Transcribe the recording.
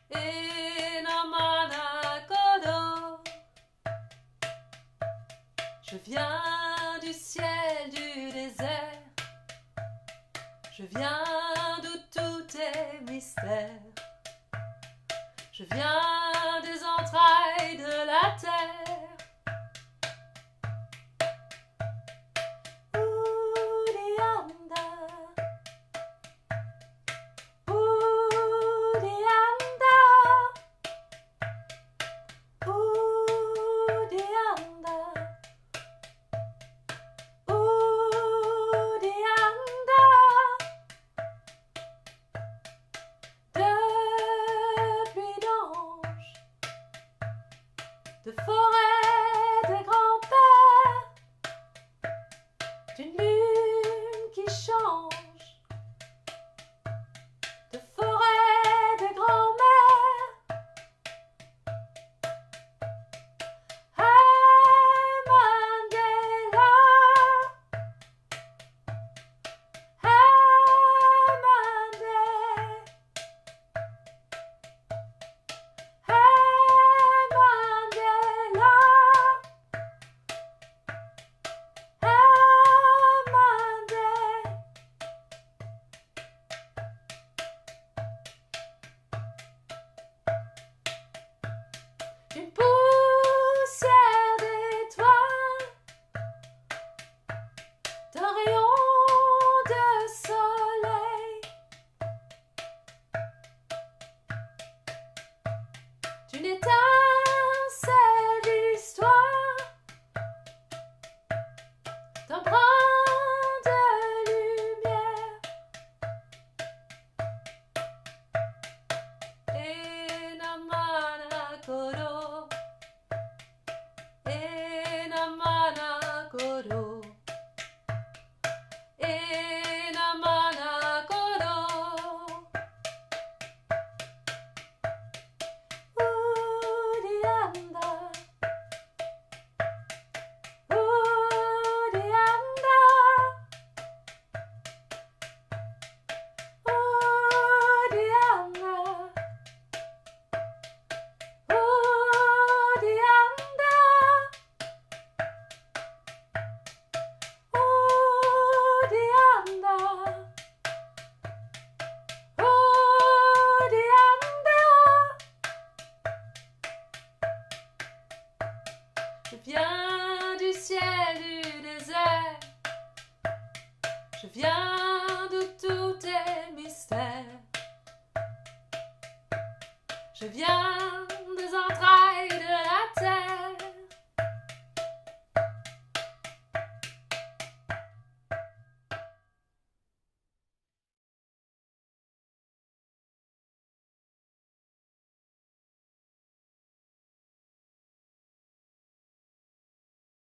Inamanakodo. Je viens du ciel, du désert. Je viens d'où tout est mystère. Je viens des entrailles de la terre. Ourianda, Ourianda, Ourianda, Ourianda. De forêt des grands-pères, d'une lune qui change, de forêt des grands-mères. Hey Mandela, hey Mandela, hey Mandela, hey Mandela. Une poussière d'étoiles, d'un rayon de soleil, d'une étincelle